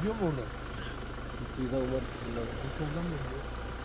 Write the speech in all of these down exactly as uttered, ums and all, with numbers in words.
gidiyor mu orada? Kıyıdan var. Bu soldan mı gidiyor?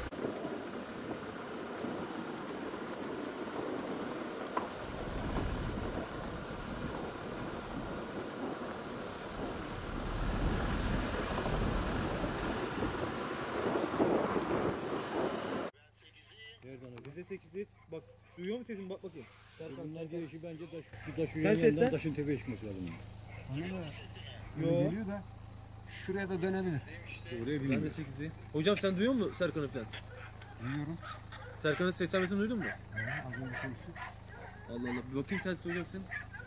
Bize sekiz. Bak duyuyor musun sesimi? Bak bakayım. Bunlar gelişi bence taş, şu taşı Sen yanından seslen. taşın tepeye çıkması lazım. Hani mi? Yo. Geliyor da şuraya da dönebilir. Oraya Ben de bilmiyorum. sekizi. Hocam sen duyuyor musun Serkan'ı falan? Duyuyorum. Serkan'ın seslenmesini duydun mu? Ha, az önce konuştuk. Allah Allah. Bir bakayım telsiz hocam sen.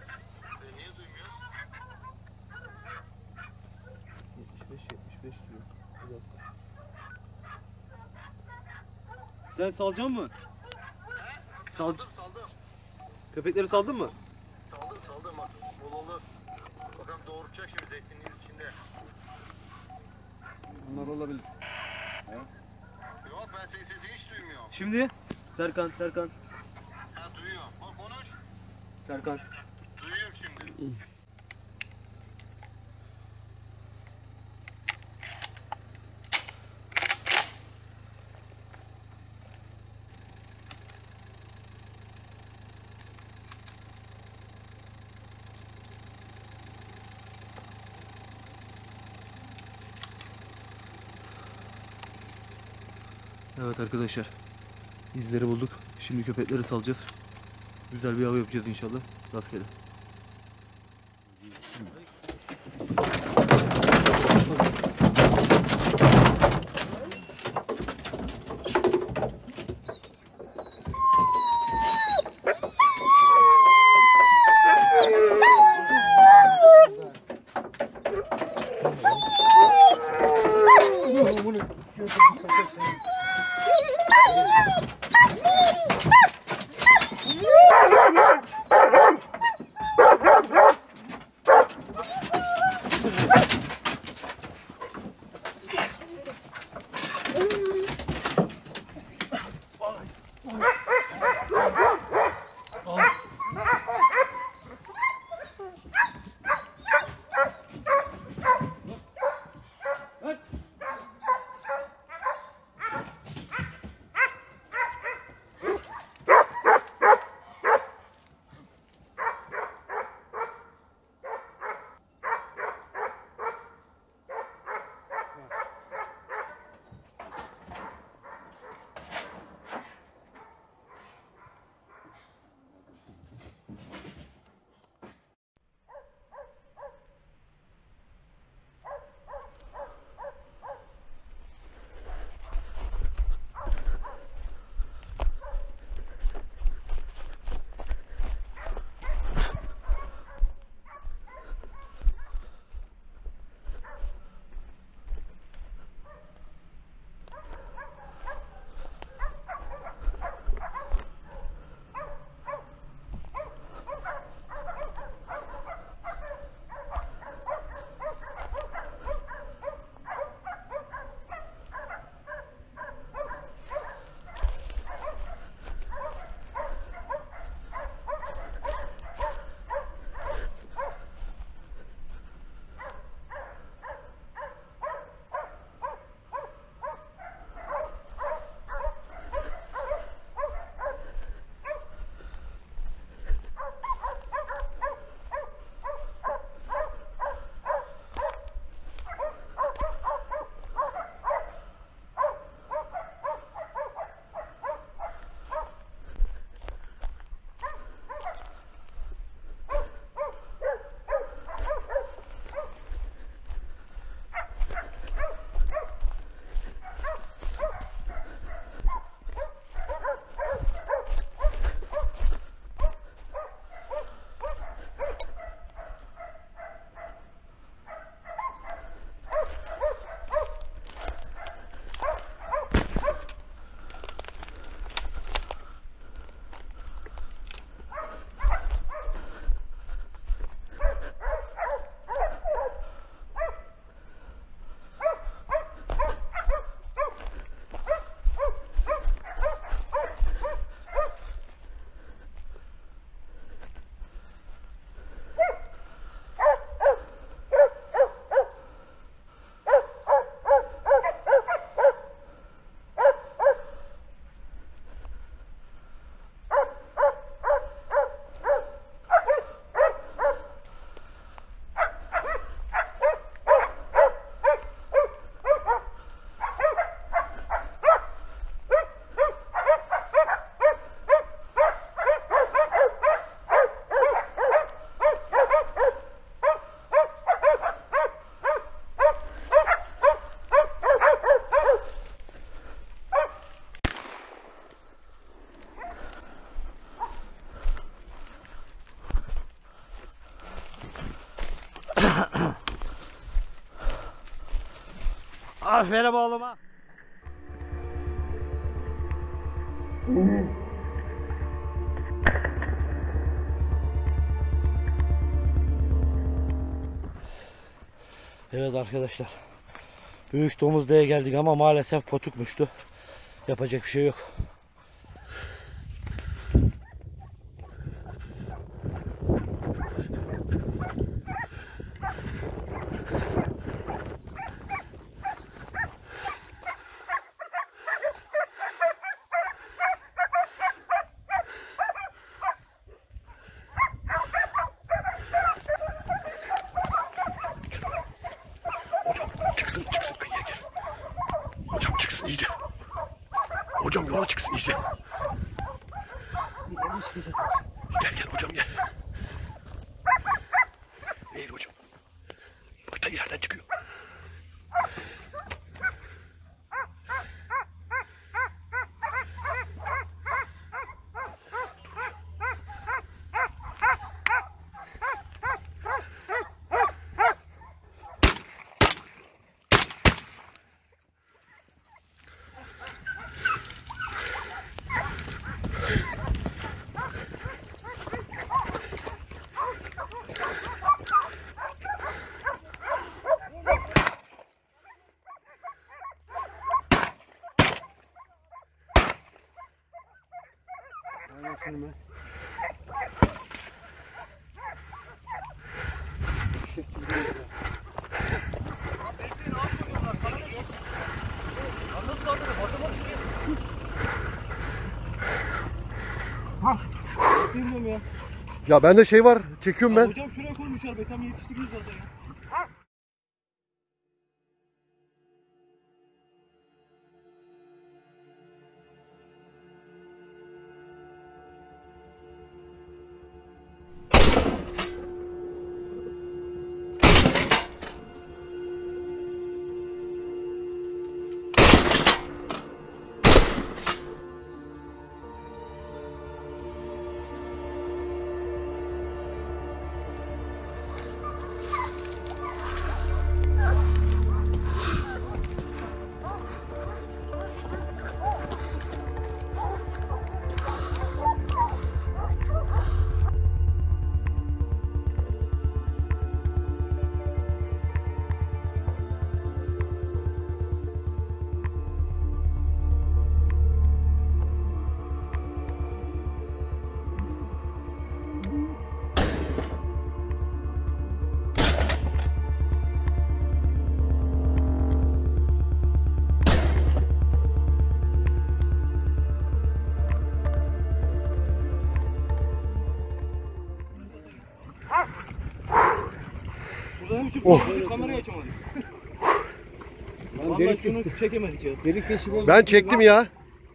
yetmiş beş yetmiş beş diyor. Bir dakika. Sen salcan mı? Sal Saldım saldım. Köpekleri saldın mı? Saldım saldım bak. Bolalı. Bakalım doğuracak şimdi zeytinliğin içinde. Bunlar olabilir. Yok ben senin sesini hiç duymuyorum. Şimdi Serkan, Serkan, Ha duyuyor. Bak konuş. Serkan. Duyuyorum şimdi. Evet arkadaşlar. İzleri bulduk. Şimdi köpekleri salacağız. Güzel bir av yapacağız inşallah. Rastgele. Aferin oğluma. Evet arkadaşlar. Büyük Domuzlu'ya geldik ama maalesef potukmuştu. Yapacak bir şey yok. Çıksın çıksın kıyıya gir. Hocam çıksın iyice. Hocam yola çıksın iyice. Gel gel hocam gel. Eğil hocam. Bak da yerden çıkıyor. Bilmiyorum ya. Ya bende şey var çekiyorum ben. Hocam şuraya koymuşlar be tam yetiştiriyoruz zaten ya. Şurada hem Oh. şu kamerayı açamadık. Lan Vallahi delik, şunu çekemedik ya. delik deşik oldu. Ben çektim ya.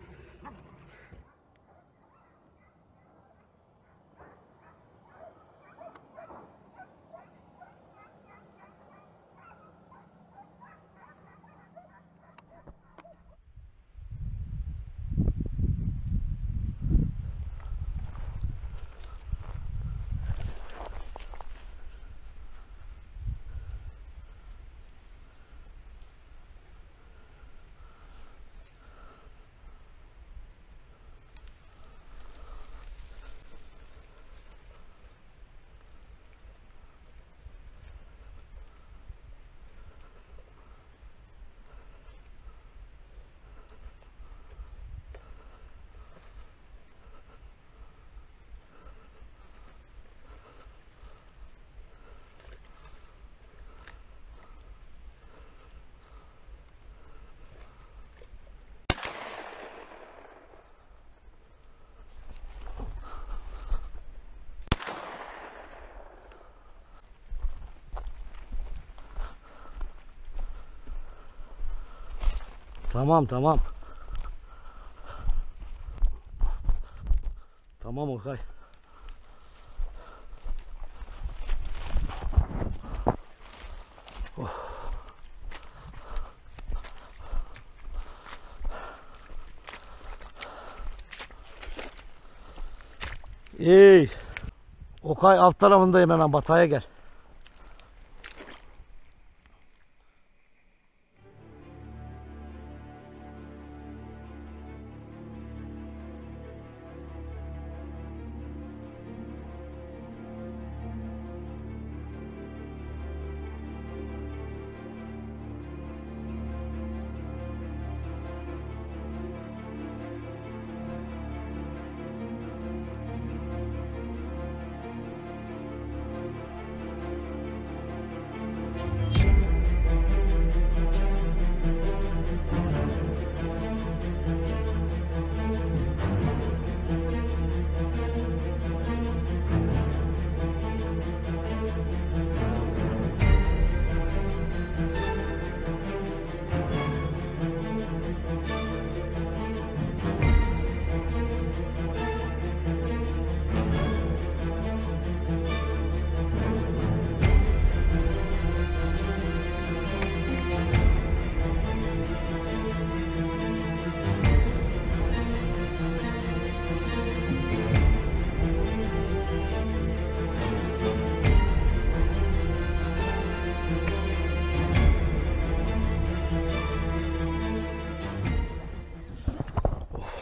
Tamam tamam. Tamam Okay. Oh. İyi. Okay alt tarafındayım, hemen bataya gel.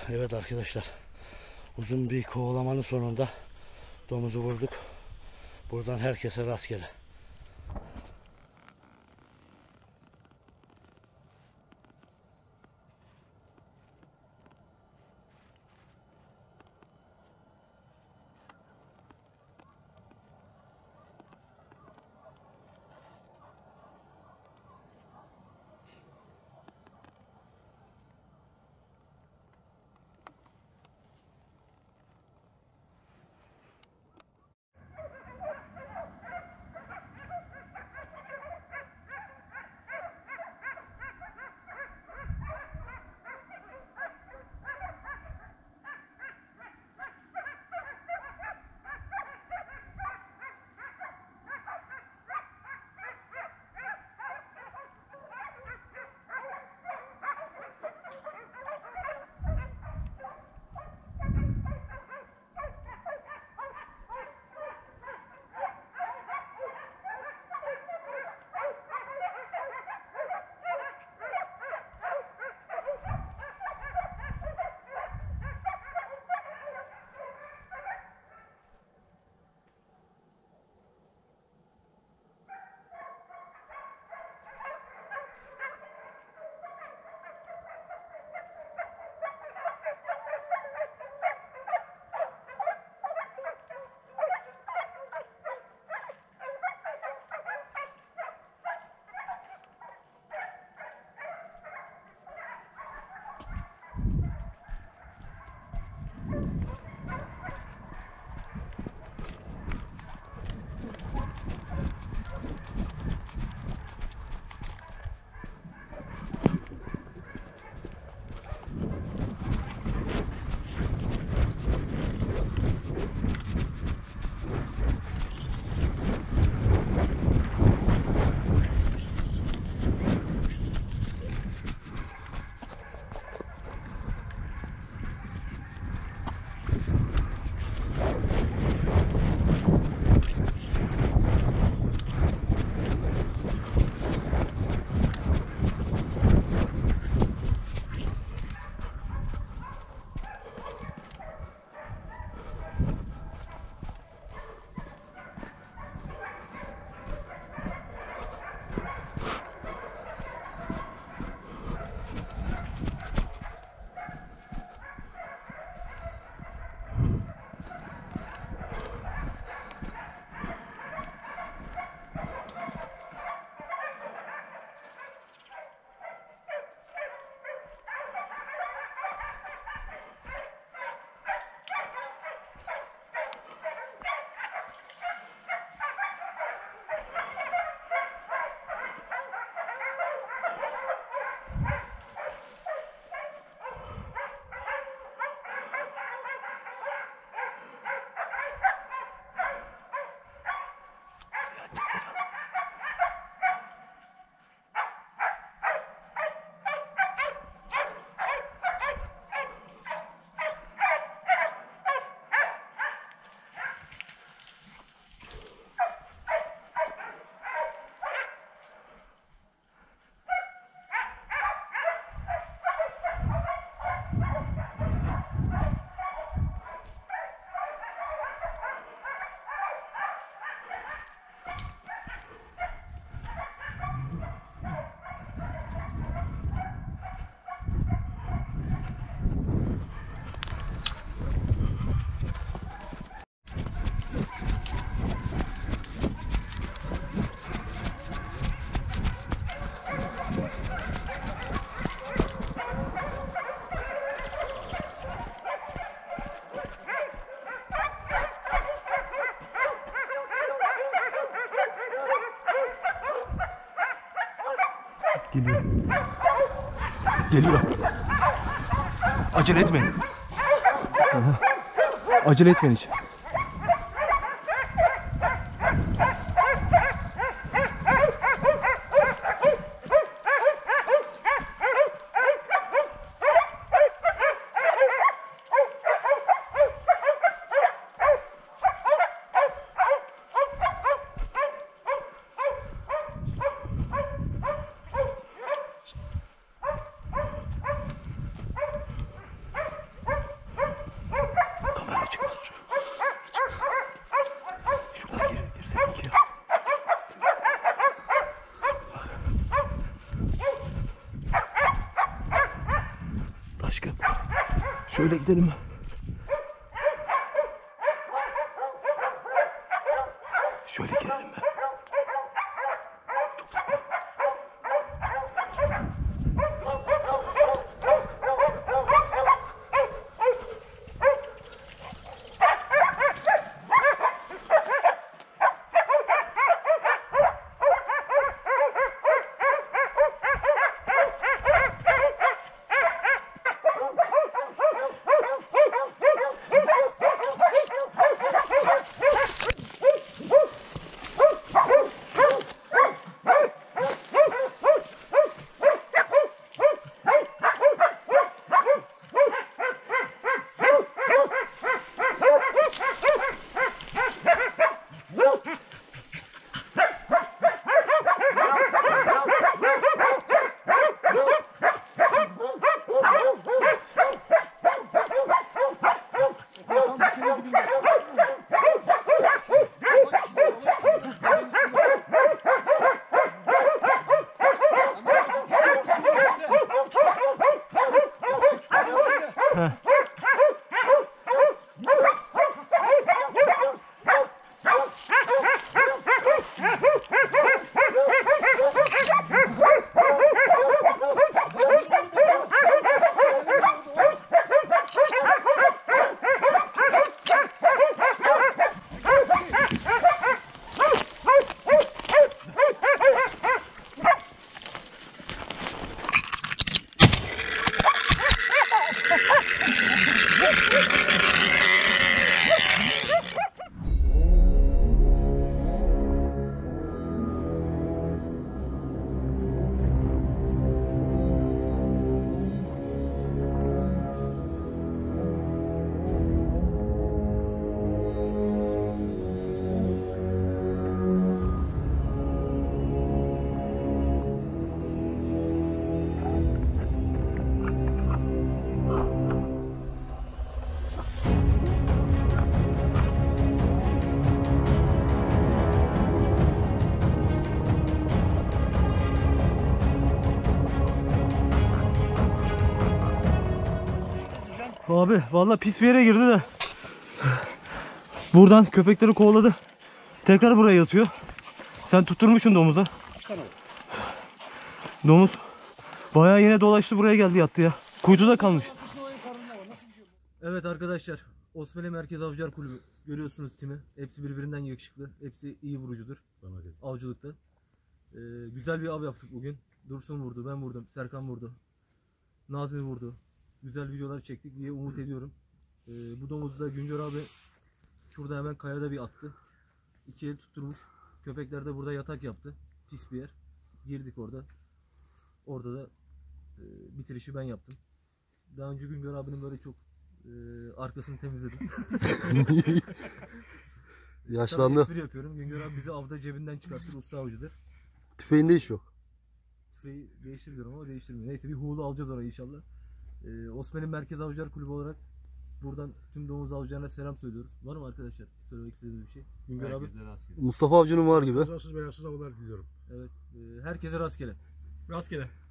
Evet arkadaşlar, uzun bir kovalamanın sonunda domuzu vurduk. Buradan herkese rastgele. Geliyor. Geliyor. Acele etmeyin. Aha. Acele etmeyin hiç. aşkım. Şöyle gidelim. Şöyle girelim mi? Çok sıkma. Abi vallahi pis bir yere girdi de. Buradan köpekleri kovaladı. Tekrar buraya yatıyor. Sen tutturmuşsun domuza. Domuz bayağı yine dolaştı, buraya geldi, yattı ya. Kuytuda kalmış. Evet arkadaşlar, Osmeli Merkez Avcılar Kulübü. Görüyorsunuz timi. Hepsi birbirinden yakışıklı. Hepsi iyi vurucudur. Avcılıkta. Ee, güzel bir av yaptık bugün. Dursun vurdu, ben vurdum, Serkan vurdu, Nazmi vurdu. Güzel videolar çektik diye umut ediyorum. Ee, bu domuzu da Güngör abi şurada hemen kayada bir attı. İki el tutturmuş. Köpekler de burada yatak yaptı. Pis bir yer. Girdik orada. Orada da e, bitirişi ben yaptım. Daha önce Güngör abinin böyle çok e, arkasını temizledim. Yaşlandı. Tabii espri yapıyorum. Güngör abi bizi avda cebinden çıkartır. Usta avcıdır. Tüfeğinde iş yok. Tüfeği değiştiriyorum ama değiştirmiyor. Neyse bir huğulu alacağız orayı inşallah. Ee, Osmanlı Merkez Avcılar Kulübü olarak buradan tüm domuz avcılarına selam söylüyoruz. Var mı arkadaşlar söylemek istediğiniz bir şey? Güngör abi. Mustafa Avcı'nın var gibi. Kazasız belasız avlar diliyorum. Evet. E, herkese rastgele. Rastgele.